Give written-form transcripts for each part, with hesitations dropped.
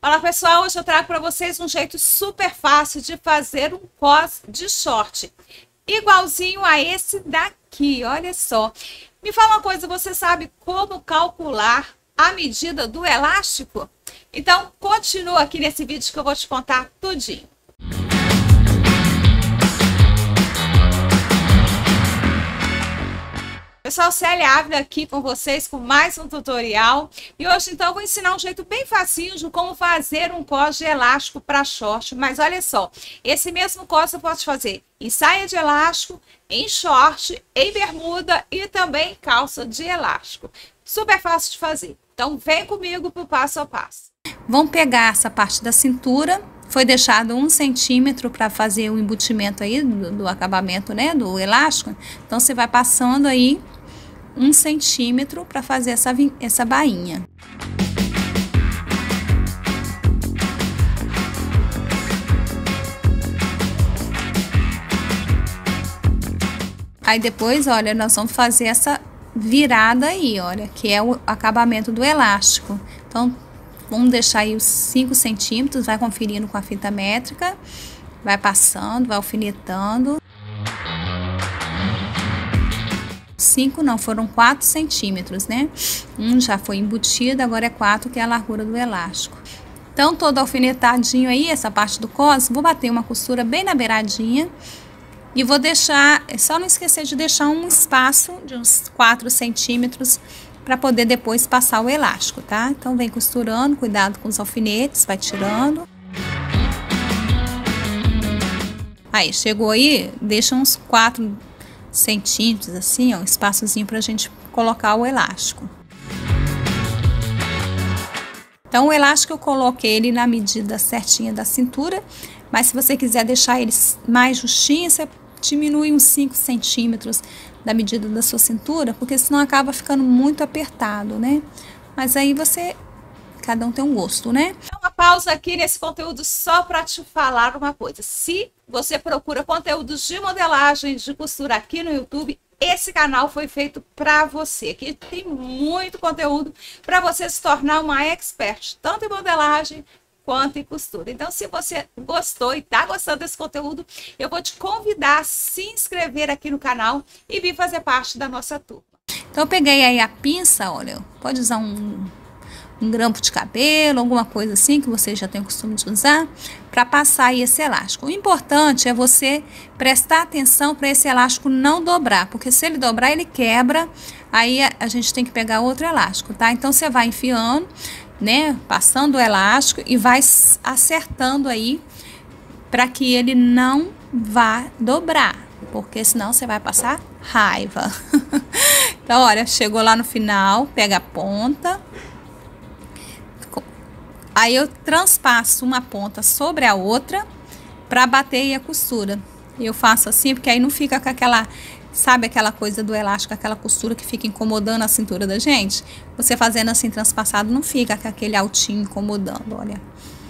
Fala pessoal, hoje eu trago para vocês um jeito super fácil de fazer um cos de short, igualzinho a esse daqui, olha só. Me fala uma coisa, você sabe como calcular a medida do elástico? Então continua aqui nesse vídeo que eu vou te contar tudinho. Pessoal, Célia Ávila aqui com vocês com mais um tutorial. E hoje então eu vou ensinar um jeito bem facinho de como fazer um cos de elástico para short. Mas olha só, esse mesmo cos eu posso fazer em saia de elástico, em short, em bermuda e também calça de elástico. Super fácil de fazer. Então vem comigo para o passo a passo. Vamos pegar essa parte da cintura. Foi deixado 1 centímetro para fazer o embutimento aí do acabamento, né, do elástico. Então você vai passando aí 1 centímetro para fazer essa bainha. Aí depois, olha, nós vamos fazer essa virada aí, olha, que é o acabamento do elástico. Então, vamos deixar aí os 5 centímetros, vai conferindo com a fita métrica, vai passando, vai alfinetando. 5 não, foram 4 centímetros, né? Um já foi embutido, agora é 4, que é a largura do elástico. Então, todo alfinetadinho aí, essa parte do cos, vou bater uma costura bem na beiradinha. E vou deixar, é só não esquecer de deixar um espaço de uns 4 centímetros para poder depois passar o elástico, tá? Então, vem costurando, cuidado com os alfinetes, vai tirando. Aí, chegou aí, deixa uns 4 centímetros, assim, ó, um espaçozinho pra gente colocar o elástico. Então, o elástico eu coloquei ele na medida certinha da cintura, mas se você quiser deixar ele mais justinho, você diminui uns 5 centímetros da medida da sua cintura, porque senão acaba ficando muito apertado, né? Mas aí cada um tem um gosto, né? Uma pausa aqui nesse conteúdo só para te falar uma coisa. Se você procura conteúdos de modelagem, de costura aqui no YouTube, esse canal foi feito para você. Aqui tem muito conteúdo para você se tornar uma expert, tanto em modelagem quanto em costura. Então, se você gostou e tá gostando desse conteúdo, eu vou te convidar a se inscrever aqui no canal e vir fazer parte da nossa turma. Então, eu peguei aí a pinça, olha, pode usar um grampo de cabelo, alguma coisa assim que você já tem o costume de usar, para passar aí esse elástico. O importante é você prestar atenção para esse elástico não dobrar, porque se ele dobrar, ele quebra, aí a gente tem que pegar outro elástico, tá? Então, você vai enfiando, né, passando o elástico e vai acertando aí para que ele não vá dobrar, porque senão você vai passar raiva. Então, olha, chegou lá no final, pega a ponta. Aí eu transpasso uma ponta sobre a outra para bater aí a costura. Eu faço assim porque aí não fica com aquela, sabe aquela coisa do elástico, aquela costura que fica incomodando a cintura da gente? Você fazendo assim transpassado não fica com aquele altinho incomodando, olha.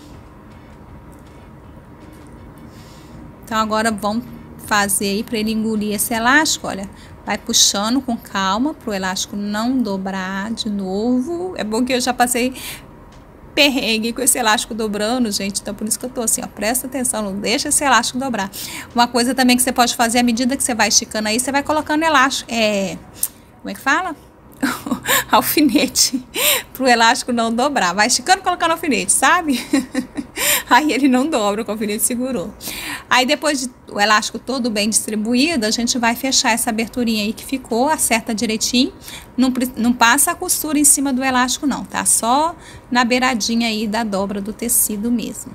Então agora vamos fazer aí para ele engolir esse elástico, olha. Vai puxando com calma para o elástico não dobrar de novo. É bom que eu já passei perrengue com esse elástico dobrando, gente, então por isso que eu tô assim, ó, presta atenção, não deixa esse elástico dobrar. Uma coisa também que você pode fazer, à medida que você vai esticando aí, você vai colocando elástico, como é que fala? Alfinete, pro elástico não dobrar, vai esticando, colocando alfinete, sabe? Aí ele não dobra, o alfinete segurou. Aí depois o elástico todo bem distribuído, a gente vai fechar essa aberturinha aí que ficou, acerta direitinho, não passa a costura em cima do elástico não, tá? Só na beiradinha aí da dobra do tecido mesmo.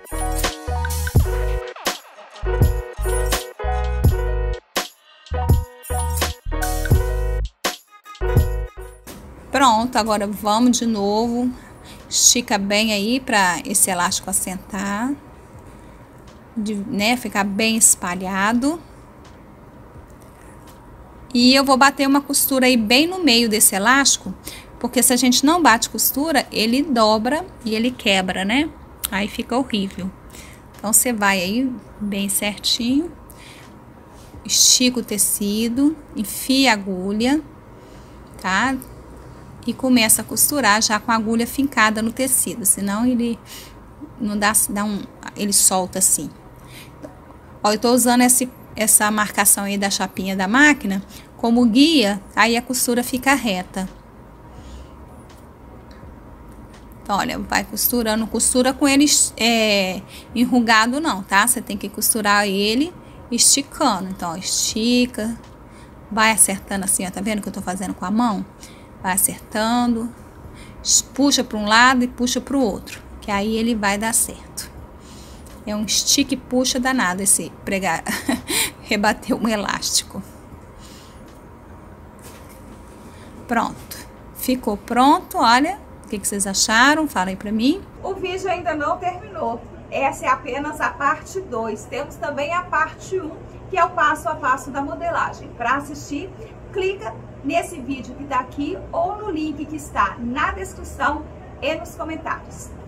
Pronto, agora vamos de novo, estica bem aí para esse elástico assentar, né, ficar bem espalhado. E eu vou bater uma costura aí bem no meio desse elástico, porque se a gente não bate costura, ele dobra e ele quebra, né? Aí fica horrível. Então, você vai aí bem certinho, estica o tecido, enfia a agulha, tá? e começa a costurar já com a agulha fincada no tecido, senão ele não dá ele solta assim. Ó, eu tô usando essa marcação aí da chapinha da máquina como guia, aí a costura fica reta. Então, olha, vai costurando, não costura com ele enrugado não, tá? Você tem que costurar ele esticando. Então, ó, estica, vai acertando assim, ó, tá vendo que eu tô fazendo com a mão? Vai acertando, puxa para um lado e puxa para o outro, que aí ele vai dar certo. É um estica e puxa danado esse pregar, rebater um elástico. Pronto, ficou pronto, olha. O que vocês acharam? Fala aí pra mim. O vídeo ainda não terminou. Essa é apenas a parte 2. Temos também a parte 1, que é o passo a passo da modelagem. Para assistir, clica nesse vídeo que tá aqui ou no link que está na descrição e nos comentários.